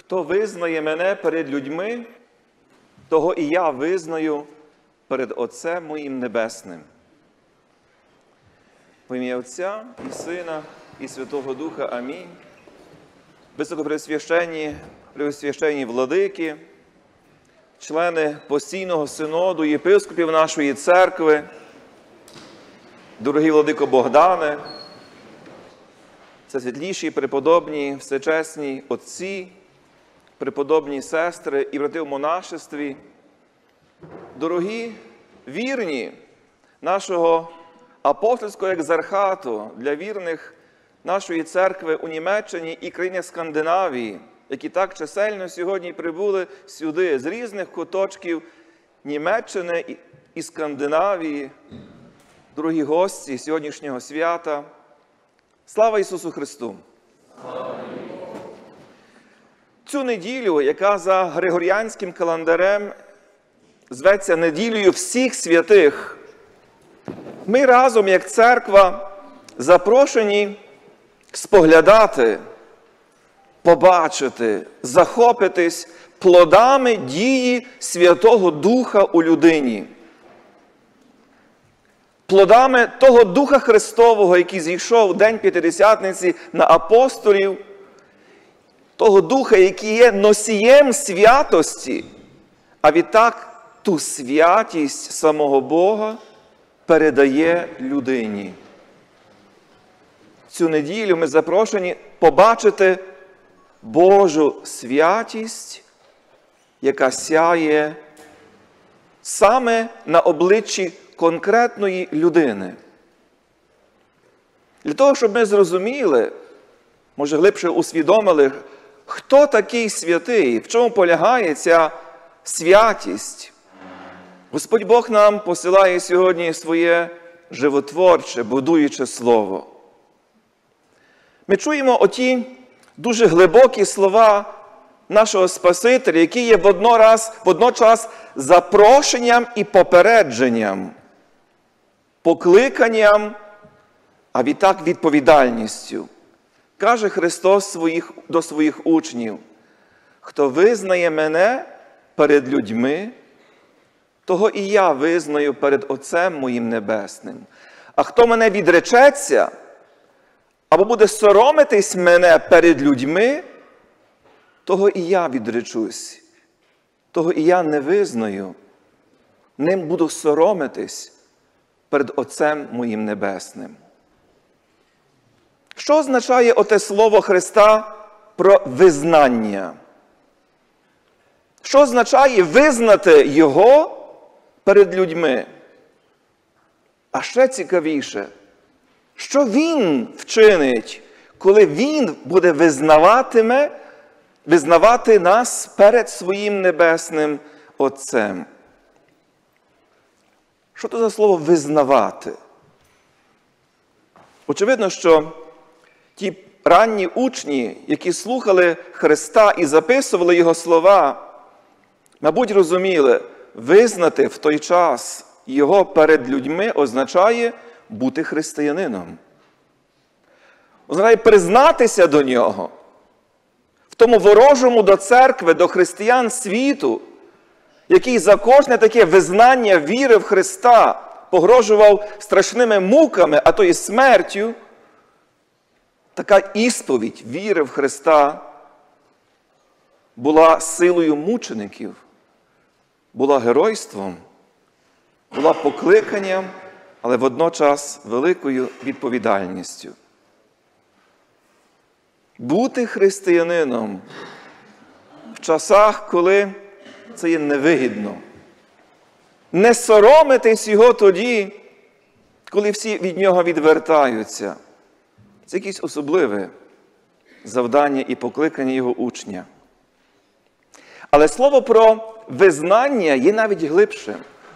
Хто визнає мене перед людьми, того і я визнаю перед Отцем моїм Небесним. В ім'я Отця і Сина, і Святого Духа. Амінь. Високопреосвященні владики, члени постійного синоду, єпископів нашої церкви, дорогий владико Богдане, всесвітліші, преподобні, всечесні отці, преподобні сестри і брати в монашестві, дорогі вірні нашого апостольського екзархату для вірних нашої церкви у Німеччині і країнах Скандинавії, які так чисельно сьогодні прибули сюди з різних куточків Німеччини і Скандинавії, дорогі гості сьогоднішнього свята. Слава Ісусу Христу! Цю неділю, яка за Григоріанським календарем зветься неділею всіх святих, ми разом, як церква, запрошені споглядати, побачити, захопитись плодами дії Святого Духа у людині. Плодами того Духа Христового, який зійшов у День П'ятидесятниці на апостолів, того Духа, який є носієм святості, а відтак ту святість самого Бога передає людині. Цю неділю ми запрошені побачити Божу святість, яка сяє саме на обличчі конкретної людини. Для того, щоб ми зрозуміли, може глибше усвідомили, хто такий святий, в чому полягає ця святість. Господь Бог нам посилає сьогодні своє животворче, будуюче слово. Ми чуємо оті дуже глибокі слова нашого Спасителя, які є водночас запрошенням і попередженням, покликанням, а відтак відповідальністю. Каже Христос до своїх учнів: «Хто визнає мене перед людьми, того і я визнаю перед Отцем моїм Небесним. А хто мене відречеться, або буде соромитись мене перед людьми, того і я відречусь, того і я не визнаю, ним буду соромитись перед Отцем моїм Небесним». Що означає оте слово Христа про визнання? Що означає визнати Його перед людьми? А ще цікавіше, що Він вчинить, коли Він буде визнавати нас перед своїм Небесним Отцем? Що це за слово «визнавати»? Очевидно, що ті ранні учні, які слухали Христа і записували Його слова, мабуть, розуміли, визнати в той час Його перед людьми означає бути християнином. Означає признатися до Нього. В тому ворожому до церкви, до християн світу, який за кожне таке визнання віри в Христа погрожував страшними муками, а то і смертю, така ісповідь віри в Христа була силою мучеників, була геройством, була покликанням, але водночас великою відповідальністю. Бути християнином в часах, коли це є невигідно. Не соромитись Його тоді, коли всі від Нього відвертаються. Це якесь особливе завдання і покликання Його учня. Але слово про визнання є навіть глибшим.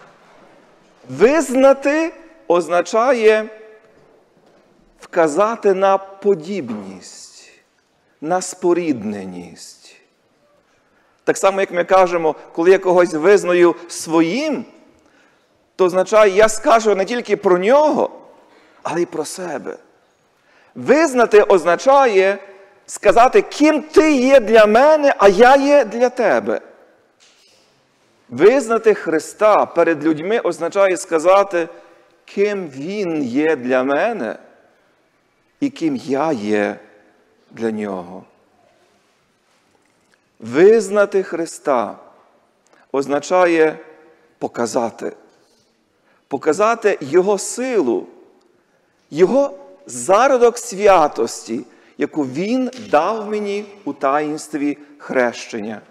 Визнати означає вказати на подібність, на спорідненість. Так само, як ми кажемо, коли я когось визнаю своїм, то означає, я скажу не тільки про нього, але й про себе. Визнати означає сказати, ким ти є для мене, а я є для тебе. Визнати Христа перед людьми означає сказати, ким Він є для мене і ким я є для Нього. Визнати Христа означає показати. Показати Його силу, Його зародок святості, яку Він дав мені у таїнстві хрещення.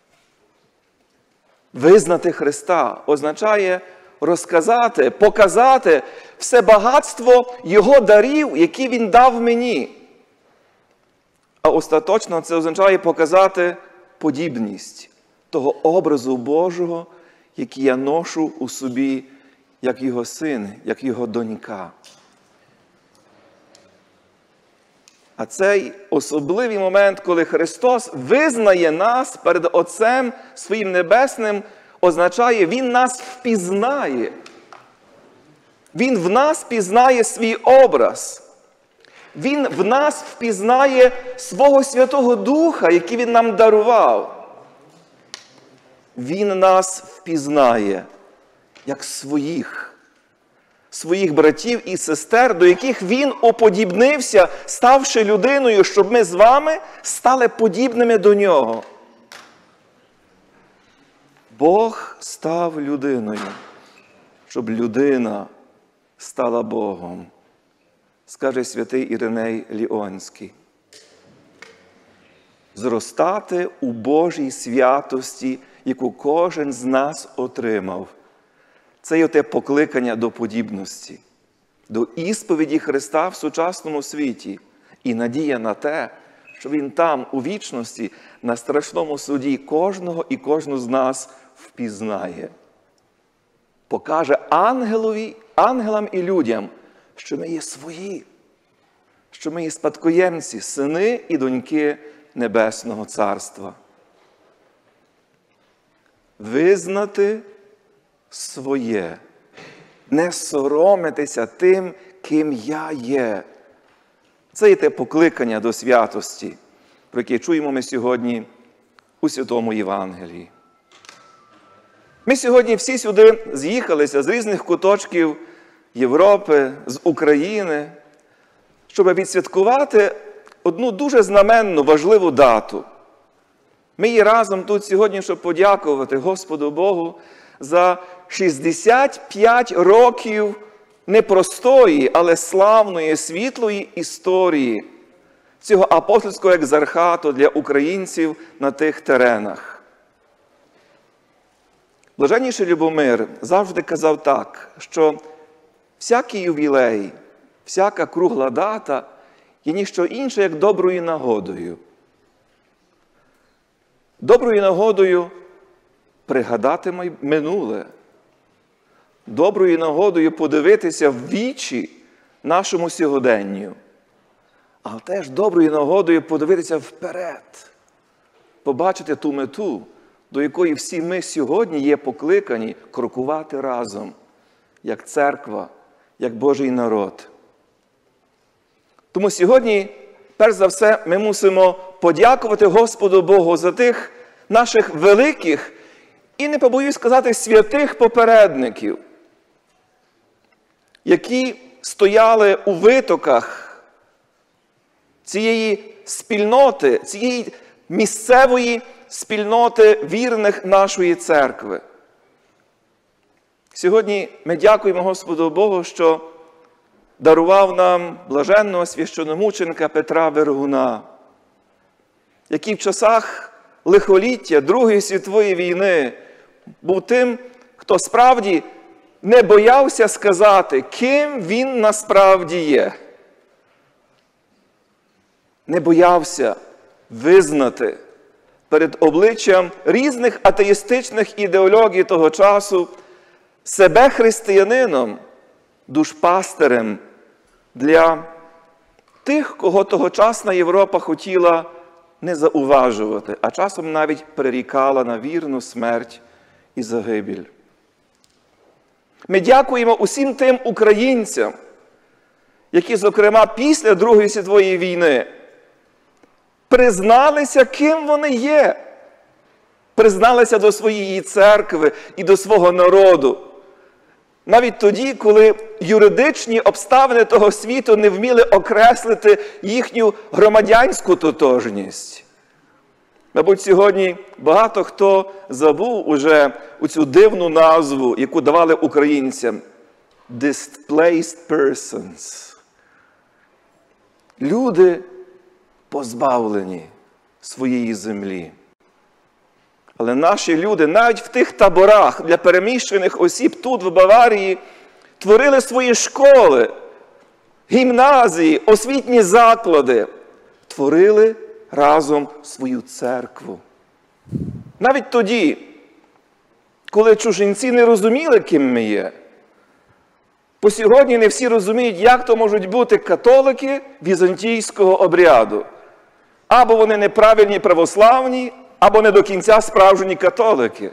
Визнати Христа означає розказати, показати все багатство Його дарів, які Він дав мені. А остаточно це означає показати подібність того образу Божого, який я ношу у собі, як Його син, як Його донька. А цей особливий момент, коли Христос визнає нас перед Отцем Своїм Небесним, означає, Він нас впізнає. Він в нас впізнає свій образ. Він в нас впізнає свого Святого Духа, який Він нам дарував. Він нас впізнає як своїх братів і сестер, до яких Він уподібнився, ставши людиною, щоб ми з вами стали подібними до Нього. Бог став людиною, щоб людина стала Богом, скаже святий Іриней Ліонський. Зростати у Божій святості, яку кожен з нас отримав. Це є те покликання до подібності, до ісповіді Христа в сучасному світі і надія на те, що Він там, у вічності, на страшному суді кожного і кожну з нас впізнає. Покаже ангелам і людям, що ми є свої, що ми є спадкоємці, сини і доньки Небесного Царства. Визнати своє, не соромитися тим, ким я є. Це є те покликання до святості, про яке чуємо ми сьогодні у Святому Євангелії. Ми сьогодні всі сюди з'їхалися з різних куточків Європи, з України, щоб відсвяткувати одну дуже знаменну, важливу дату. Ми є разом тут сьогодні, щоб подякувати Господу Богу за 65 років непростої, але славної, світлої історії цього апостольського екзархату для українців на тих теренах. Блаженніший Любомир завжди казав так, що всякий ювілей, всяка кругла дата є ніщо інше, як доброю нагодою. Доброю нагодою пригадати минуле. Доброю нагодою подивитися в вічі нашому сьогоденню. А теж доброю нагодою подивитися вперед. Побачити ту мету, до якої всі ми сьогодні є покликані крокувати разом, як церква, як Божий народ. Тому сьогодні, перш за все, ми мусимо подякувати Господу Богу за тих наших великих і, не побоюсь сказати, святих попередників, які стояли у витоках цієї спільноти, цієї місцевої спільноти вірних нашої церкви. Сьогодні ми дякуємо Господу Богу, що дарував нам блаженного священомученика Петра Вергуна, який в часах лихоліття Другої світової війни був тим, хто справді не боявся сказати, ким він насправді є. Не боявся визнати перед обличчям різних атеїстичних ідеологій того часу себе християнином, душпастерем для тих, кого тогочасна Європа хотіла не зауважувати, а часом навіть прирікала на вірну смерть і загибель. Ми дякуємо усім тим українцям, які, зокрема, після Другої світової війни призналися, ким вони є. Призналися до своєї церкви і до свого народу. Навіть тоді, коли юридичні обставини того світу не вміли окреслити їхню громадянську тотожність. Мабуть, сьогодні багато хто забув уже оцю дивну назву, яку давали українцям – displaced persons. Люди позбавлені своєї землі. Але наші люди навіть в тих таборах для переміщених осіб тут, в Баварії, творили свої школи, гімназії, освітні заклади. Творили разом свою церкву. Навіть тоді, коли чужинці не розуміли, ким ми є. По сьогодні не всі розуміють, як то можуть бути католики візантійського обряду. Або вони неправильні православні, або не до кінця справжні католики.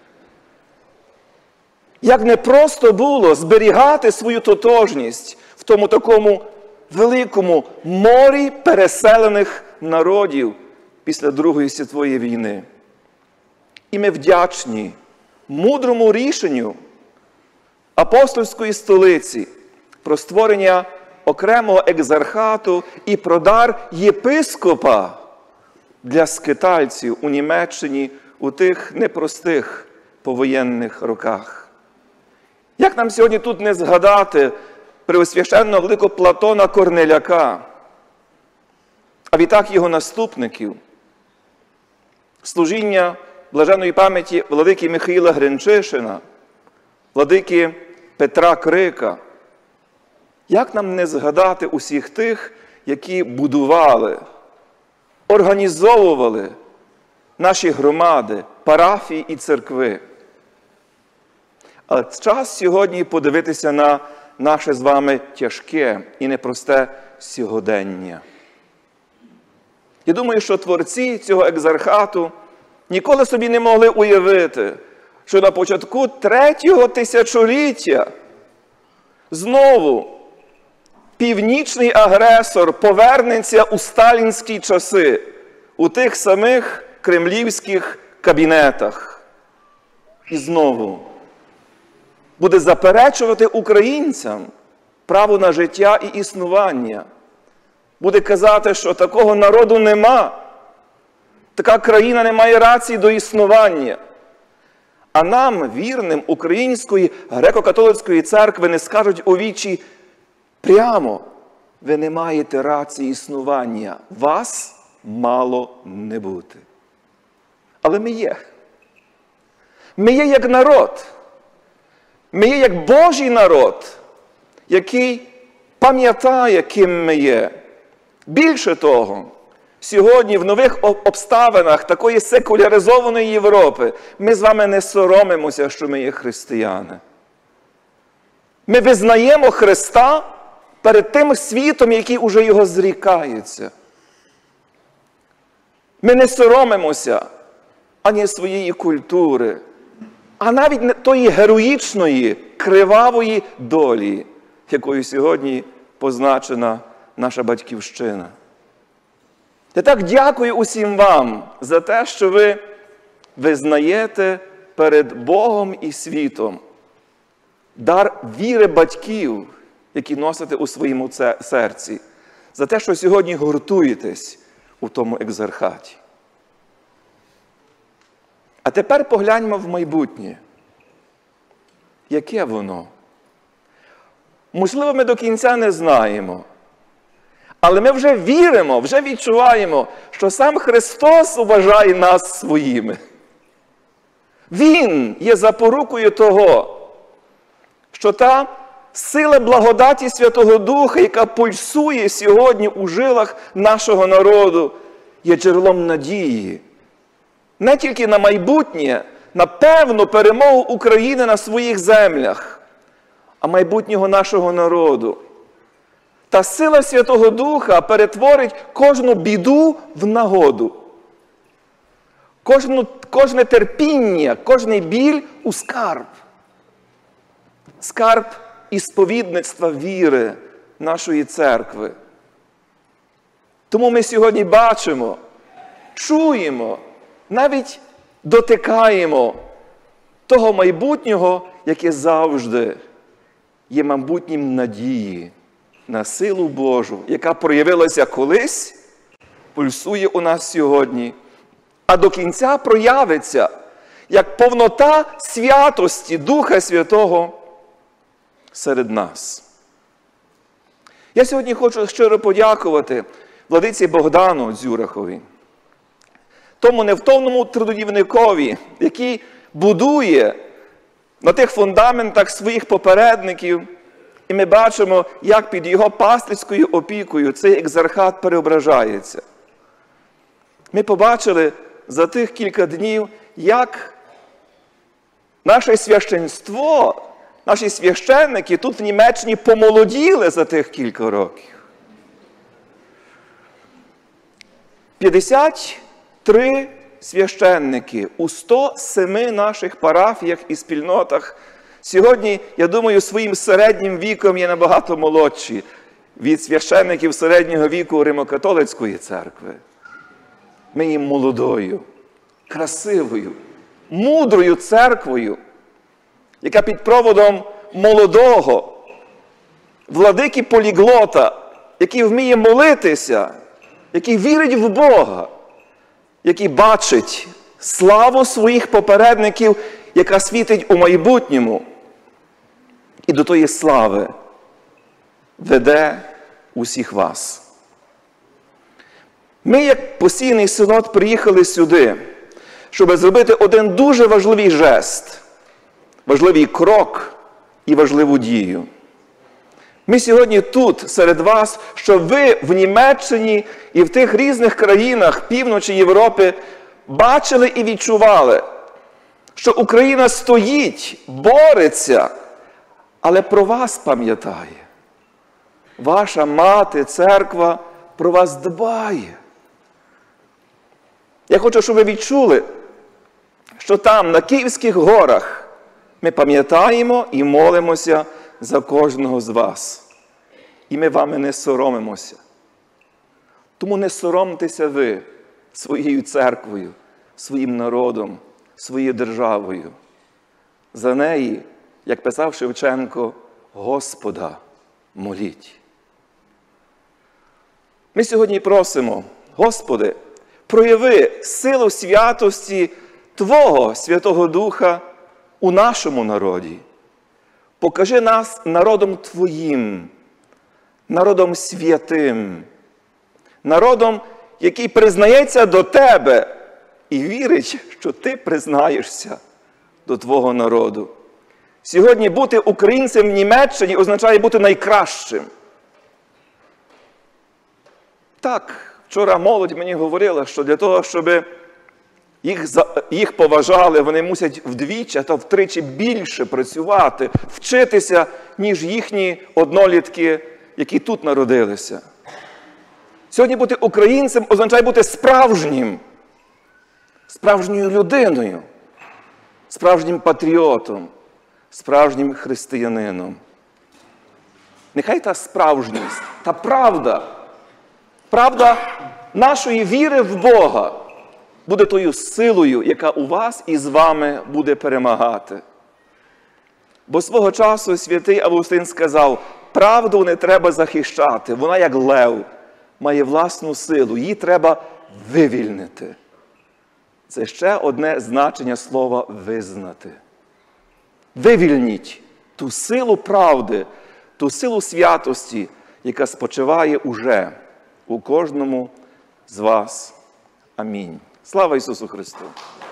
Як непросто було зберігати свою тотожність в тому такому великому морі переселених народів після Другої світової війни. І ми вдячні мудрому рішенню апостольської столиці про створення окремого екзархату і про дар єпископа для скитальців у Німеччині у тих непростих повоєнних роках. Як нам сьогодні тут не згадати преосвященного великого Платона Корнеляка, а відтак його наступників, служіння блаженної пам'яті владики Михаїла Гринчишина, владики Петра Крика. Як нам не згадати усіх тих, які будували, організовували наші громади, парафії і церкви. Але час сьогодні подивитися на наше з вами тяжке і непросте сьогодення. Я думаю, що творці цього екзархату ніколи собі не могли уявити, що на початку 3-го тисячоліття знову північний агресор повернеться у сталінські часи, у тих самих кремлівських кабінетах. І знову буде заперечувати українцям право на життя і існування. Буде казати, що такого народу нема, така країна не має рації до існування. А нам, вірним Української греко-католицької церкви, не скажуть у вічі прямо: ви не маєте рації існування, вас мало не бути. Але ми є. Ми є як народ. Ми є як Божий народ, який пам'ятає, ким ми є. Більше того, сьогодні в нових обставинах такої секуляризованої Європи ми з вами не соромимося, що ми є християни. Ми визнаємо Христа перед тим світом, який уже його зрікається. Ми не соромимося ані своєї культури, а навіть тої героїчної, кривавої долі, якою сьогодні позначена наша батьківщина. Я так дякую усім вам за те, що ви визнаєте перед Богом і світом дар віри батьків, які носите у своєму серці, за те, що сьогодні гуртуєтесь у тому екзархаті. А тепер погляньмо в майбутнє. Яке воно? Можливо, ми до кінця не знаємо. Але ми вже віримо, вже відчуваємо, що сам Христос вважає нас своїми. Він є запорукою того, що та сила благодаті Святого Духа, яка пульсує сьогодні у жилах нашого народу, є джерелом надії. Не тільки на майбутнє, на певну перемогу України на своїх землях, а майбутнього нашого народу. Та сила Святого Духа перетворить кожну біду в нагоду. Кожне терпіння, кожний біль у скарб. Скарб ісповідництва віри нашої церкви. Тому ми сьогодні бачимо, чуємо, навіть дотикаємо того майбутнього, яке завжди є майбутнім надії на силу Божу, яка проявилася колись, пульсує у нас сьогодні, а до кінця проявиться як повнота святості Духа Святого серед нас. Я сьогодні хочу щиро подякувати владиці Богдану Дзюрахові, тому невтомному трудівникові, який будує на тих фундаментах своїх попередників, і ми бачимо, як під його пастирською опікою цей екзархат преображається. Ми побачили за тих кілька днів, як наше священство, наші священники тут в Німеччині помолоділи за тих кілька років. 53 священники у 107 наших парафіях і спільнотах сьогодні, я думаю, своїм середнім віком є набагато молодші від священників середнього віку Римо-католицької церкви. Ми є молодою, красивою, мудрою церквою, яка під проводом молодого, владики поліглота, який вміє молитися, який вірить в Бога, який бачить славу своїх попередників, яка світить у майбутньому, і до тої слави веде усіх вас. Ми, як постійний синод, приїхали сюди, щоб зробити один дуже важливий жест, важливий крок і важливу дію. Ми сьогодні тут, серед вас, щоб ви в Німеччині і в тих різних країнах півночі Європи бачили і відчували, що Україна стоїть, бореться, але про вас пам'ятає. Ваша мати, церква про вас дбає. Я хочу, щоб ви відчули, що там, на Київських горах, ми пам'ятаємо і молимося за кожного з вас. І ми вами не соромимося. Тому не соромтеся ви своєю церквою, своїм народом, своєю державою. За неї, як писав Шевченко, Господа моліть. Ми сьогодні просимо, Господи, прояви силу святості Твого Святого Духа у нашому народі. Покажи нас народом Твоїм, народом святим, народом, який признається до Тебе і вірить, що Ти признаєшся до Твого народу. Сьогодні бути українцем в Німеччині означає бути найкращим. Так, вчора молодь мені говорила, що для того, щоб їх поважали, вони мусять вдвічі, а то втричі більше працювати, вчитися, ніж їхні однолітки, які тут народилися. Сьогодні бути українцем означає бути справжнім, справжньою людиною, справжнім патріотом, справжнім християнином. Нехай та справжність, та правда нашої віри в Бога буде тою силою, яка у вас і з вами буде перемагати. Бо свого часу святий Августин сказав, правду не треба захищати, вона як лев, має власну силу, її треба вивільнити. Це ще одне значення слова «визнати». Вивільніть ту силу правди, ту силу святості, яка спочиває уже у кожному з вас. Амінь. Слава Ісусу Христу!